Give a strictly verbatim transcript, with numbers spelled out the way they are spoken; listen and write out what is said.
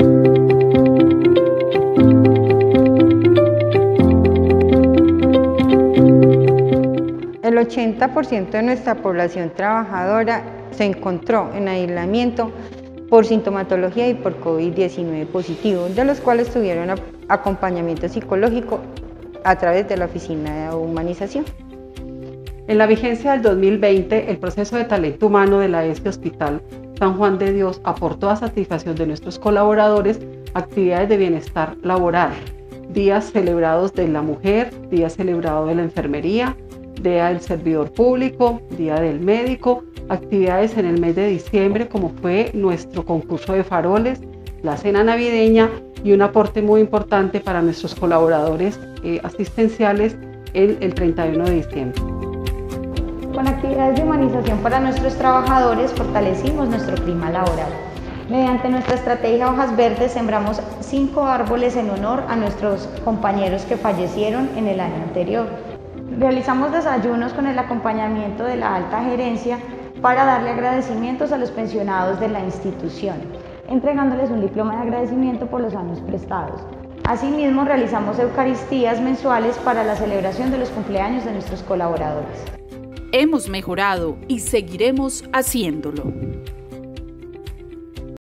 El ochenta por ciento de nuestra población trabajadora se encontró en aislamiento por sintomatología y por COVID diecinueve positivo, de los cuales tuvieron acompañamiento psicológico a través de la Oficina de Humanización. En la vigencia del dos mil veinte, el proceso de talento humano de la E S E Hospital San Juan de Dios aportó a satisfacción de nuestros colaboradores actividades de bienestar laboral, días celebrados de la mujer, días celebrados de la enfermería, Día del Servidor Público, Día del Médico, actividades en el mes de diciembre como fue nuestro concurso de faroles, la cena navideña y un aporte muy importante para nuestros colaboradores eh, asistenciales el, el treinta y uno de diciembre. Con actividades de humanización para nuestros trabajadores fortalecimos nuestro clima laboral. Mediante nuestra estrategia Hojas Verdes sembramos cinco árboles en honor a nuestros compañeros que fallecieron en el año anterior. Realizamos desayunos con el acompañamiento de la alta gerencia para darle agradecimientos a los pensionados de la institución, entregándoles un diploma de agradecimiento por los años prestados. Asimismo, realizamos eucaristías mensuales para la celebración de los cumpleaños de nuestros colaboradores. Hemos mejorado y seguiremos haciéndolo.